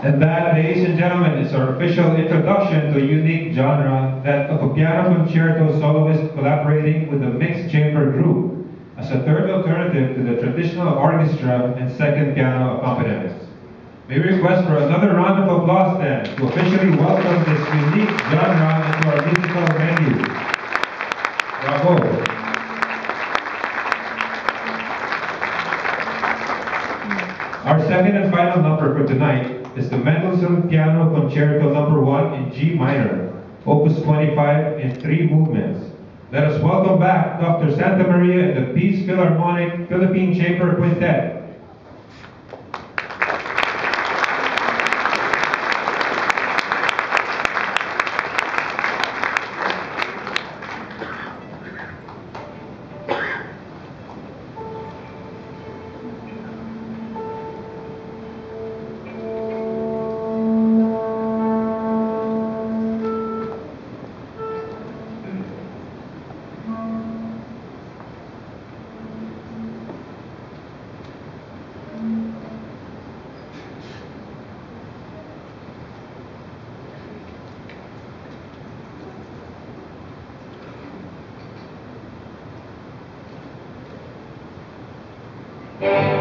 And that, ladies and gentlemen, is our official introduction to a unique genre, that of a piano concerto soloist collaborating with a mixed chamber group as a third alternative to the traditional orchestra and second piano accompaniments. May we request for another round of applause then to officially welcome this unique genre into our musical menu. Bravo! Our second and final number for tonight is the Mendelssohn Piano Concerto No. 1 in G minor, Opus 25 in 3 movements. Let us welcome back Dr. Santa Maria and the Peace Philharmonic Philippine Chamber Quintet. Yeah.